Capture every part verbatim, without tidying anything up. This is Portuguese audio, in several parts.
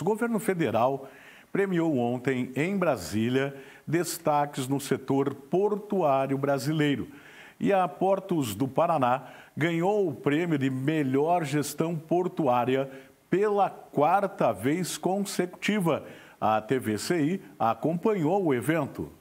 O governo federal premiou ontem, em Brasília, destaques no setor portuário brasileiro. E a Portos do Paraná ganhou o prêmio de melhor gestão portuária pela quarta vez consecutiva. A T V C I acompanhou o evento.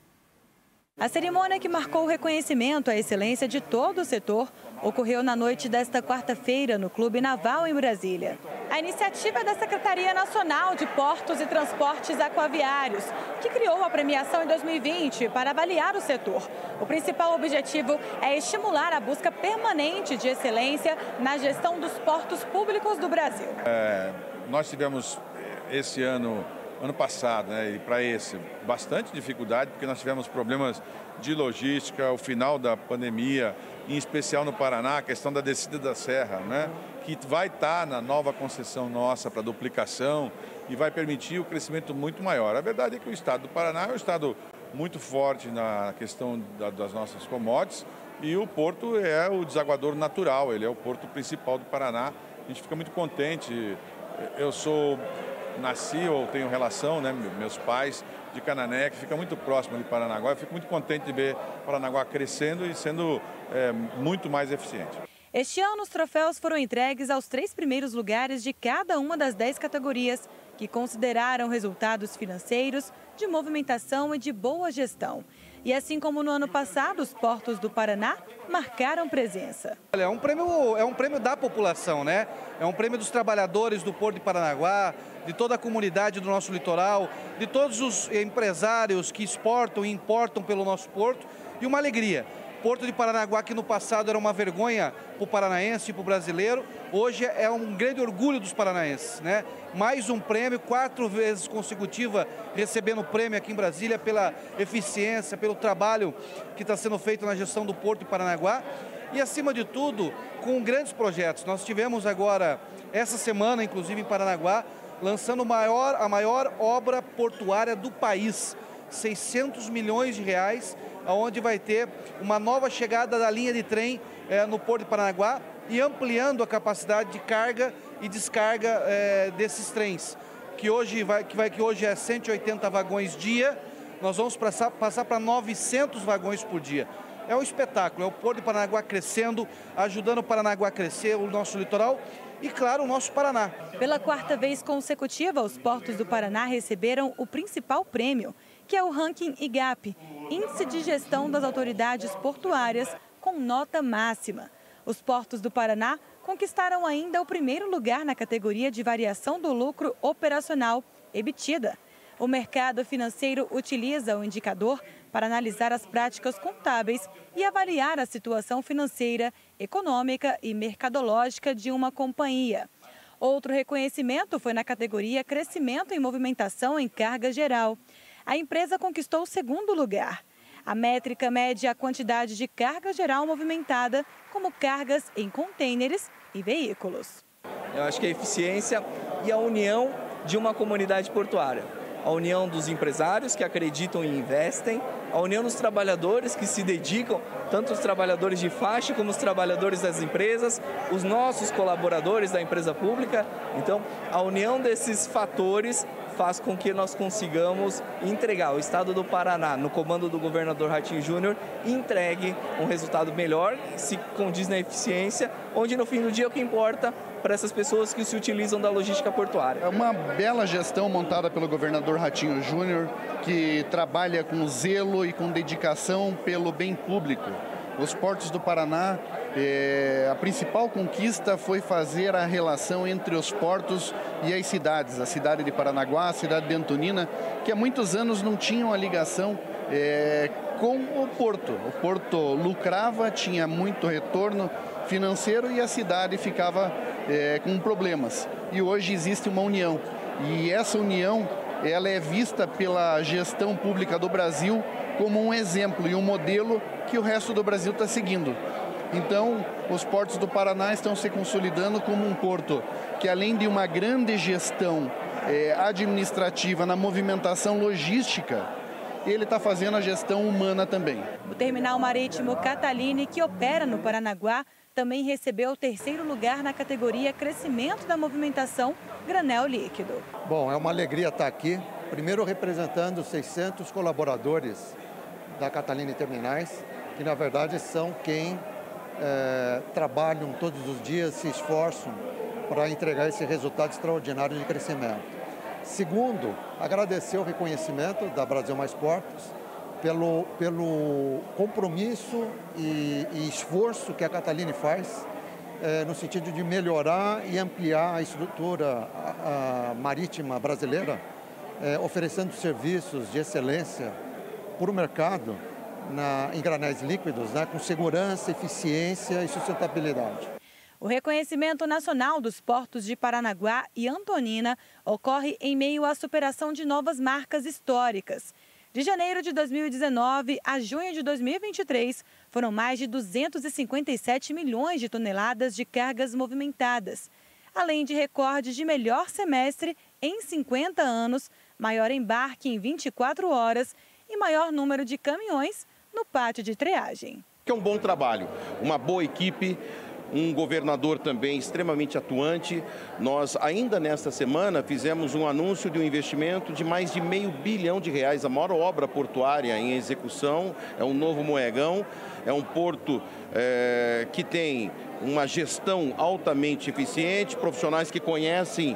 A cerimônia, que marcou o reconhecimento à excelência de todo o setor, ocorreu na noite desta quarta-feira no Clube Naval em Brasília. A iniciativa é da Secretaria Nacional de Portos e Transportes Aquaviários, que criou a premiação em dois mil e vinte para avaliar o setor. O principal objetivo é estimular a busca permanente de excelência na gestão dos portos públicos do Brasil. É, nós tivemos esse ano... Ano passado, né, e para esse, bastante dificuldade, porque nós tivemos problemas de logística, o final da pandemia, em especial no Paraná, a questão da descida da serra, né, que vai estar na nova concessão nossa para duplicação e vai permitir o crescimento muito maior. A verdade é que o estado do Paraná é um estado muito forte na questão da, das nossas commodities e o porto é o desaguador natural, ele é o porto principal do Paraná. A gente fica muito contente. Eu sou... Nasci ou tenho relação, né, meus pais de Canané, que fica muito próximo de Paranaguá. Eu fico muito contente de ver Paranaguá crescendo e sendo é, muito mais eficiente. Este ano, os troféus foram entregues aos três primeiros lugares de cada uma das dez categorias, que consideraram resultados financeiros, de movimentação e de boa gestão. E assim como no ano passado, os portos do Paraná marcaram presença. Olha, é um prêmio, é um prêmio da população, né? É um prêmio dos trabalhadores do Porto de Paranaguá, de toda a comunidade do nosso litoral, de todos os empresários que exportam e importam pelo nosso porto, e uma alegria. Porto de Paranaguá, que no passado era uma vergonha para o paranaense e para o brasileiro, hoje é um grande orgulho dos paranaenses, né? Mais um prêmio, quatro vezes consecutiva, recebendo prêmio aqui em Brasília pela eficiência, pelo trabalho que está sendo feito na gestão do Porto de Paranaguá e, acima de tudo, com grandes projetos. Nós tivemos agora, essa semana, inclusive em Paranaguá, lançando maior, a maior obra portuária do país, seiscentos milhões de reais, onde vai ter uma nova chegada da linha de trem é, no Porto de Paranaguá e ampliando a capacidade de carga e descarga é, desses trens, que hoje, vai, que, vai, que hoje é cento e oitenta vagões dia, nós vamos passar, passar para novecentos vagões por dia. É um espetáculo, é o Porto de Paranaguá crescendo, ajudando o Paranaguá a crescer, o nosso litoral e, claro, o nosso Paraná. Pela quarta vez consecutiva, os portos do Paraná receberam o principal prêmio, que é o ranking I G A P, Índice de Gestão das Autoridades Portuárias, com nota máxima. Os portos do Paraná conquistaram ainda o primeiro lugar na categoria de variação do lucro operacional, EBITDA. O mercado financeiro utiliza o indicador para analisar as práticas contábeis e avaliar a situação financeira, econômica e mercadológica de uma companhia. Outro reconhecimento foi na categoria Crescimento em Movimentação em Carga Geral. A empresa conquistou o segundo lugar. A métrica mede a quantidade de carga geral movimentada, como cargas em contêineres e veículos. Eu acho que a eficiência e a união de uma comunidade portuária. A união dos empresários que acreditam e investem, a união dos trabalhadores que se dedicam, tanto os trabalhadores de faixa como os trabalhadores das empresas, os nossos colaboradores da empresa pública. Então, a união desses fatores faz com que nós consigamos entregar o estado do Paraná, no comando do governador Ratinho Júnior, entregue um resultado melhor, se condiz na eficiência, onde no fim do dia o que importa para essas pessoas que se utilizam da logística portuária. É uma bela gestão montada pelo governador Ratinho Júnior, que trabalha com zelo e com dedicação pelo bem público. Os portos do Paraná, é, a principal conquista foi fazer a relação entre os portos e as cidades, a cidade de Paranaguá, a cidade de Antonina, que há muitos anos não tinham a ligação é, com o porto. O porto lucrava, tinha muito retorno financeiro e a cidade ficava é, com problemas. E hoje existe uma união. E essa união, ela é vista pela gestão pública do Brasil como um exemplo e um modelo que o resto do Brasil está seguindo. Então, os portos do Paraná estão se consolidando como um porto que, além de uma grande gestão é, administrativa na movimentação logística, ele está fazendo a gestão humana também. O terminal marítimo Cataline, que opera no Paranaguá, também recebeu o terceiro lugar na categoria Crescimento da Movimentação Granel Líquido. Bom, é uma alegria estar aqui, primeiro representando seiscentos colaboradores da Catalini Terminais, que na verdade são quem é, trabalham todos os dias, se esforçam para entregar esse resultado extraordinário de crescimento. Segundo, agradecer o reconhecimento da Brasil Mais Portos pelo, pelo compromisso e, e esforço que a Catalini faz é, no sentido de melhorar e ampliar a estrutura a, a marítima brasileira, é, oferecendo serviços de excelência para o mercado na, em granéis líquidos, né, com segurança, eficiência e sustentabilidade. O reconhecimento nacional dos portos de Paranaguá e Antonina ocorre em meio à superação de novas marcas históricas. De janeiro de dois mil e dezenove a junho de dois mil e vinte e três, foram mais de duzentos e cinquenta e sete milhões de toneladas de cargas movimentadas, além de recordes de melhor semestre em cinquenta anos, maior embarque em vinte e quatro horas e maior número de caminhões no pátio de triagem. É um bom trabalho, uma boa equipe, um governador também extremamente atuante. Nós, ainda nesta semana, fizemos um anúncio de um investimento de mais de meio bilhão de reais, a maior obra portuária em execução, é um novo Moegão, é um porto é, que tem uma gestão altamente eficiente, profissionais que conhecem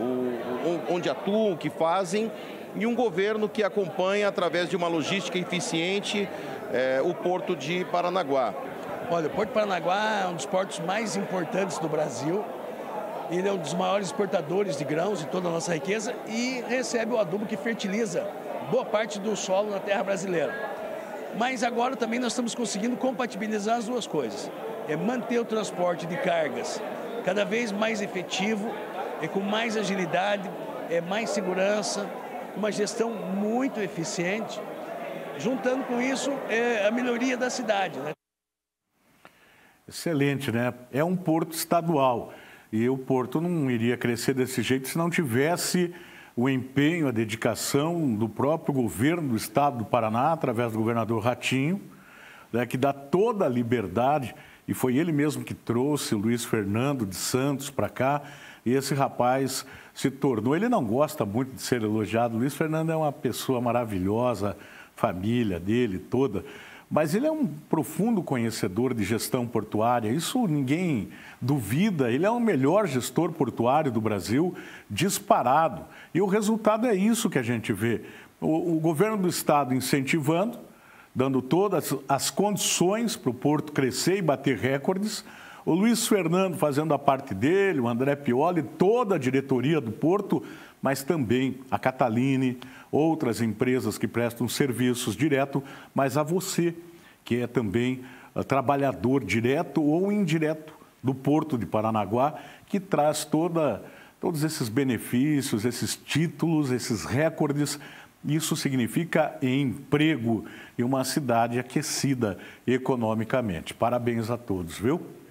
o, onde atuam, o que fazem, e um governo que acompanha, através de uma logística eficiente, é, o porto de Paranaguá. Olha, o Porto de Paranaguá é um dos portos mais importantes do Brasil. Ele é um dos maiores exportadores de grãos de toda a nossa riqueza e recebe o adubo que fertiliza boa parte do solo na terra brasileira. Mas agora também nós estamos conseguindo compatibilizar as duas coisas. É manter o transporte de cargas cada vez mais efetivo, é com mais agilidade, é mais segurança, uma gestão muito eficiente. Juntando com isso, é a melhoria da cidade, né? Excelente, né? É um porto estadual e o porto não iria crescer desse jeito se não tivesse o empenho, a dedicação do próprio governo do estado do Paraná, através do governador Ratinho, né, que dá toda a liberdade, e foi ele mesmo que trouxe o Luiz Fernando de Santos para cá, e esse rapaz se tornou, ele não gosta muito de ser elogiado, o Luiz Fernando é uma pessoa maravilhosa, família dele toda, mas ele é um profundo conhecedor de gestão portuária, isso ninguém duvida, ele é o melhor gestor portuário do Brasil, disparado. E o resultado é isso que a gente vê, o, o governo do estado incentivando, dando todas as condições para o porto crescer e bater recordes, o Luiz Fernando fazendo a parte dele, o André Pioli, toda a diretoria do porto, mas também a Catalini, outras empresas que prestam serviços direto, mas a você, que é também uh, trabalhador direto ou indireto do Porto de Paranaguá, que traz toda, todos esses benefícios, esses títulos, esses recordes. Isso significa emprego e uma cidade aquecida economicamente. Parabéns a todos, viu?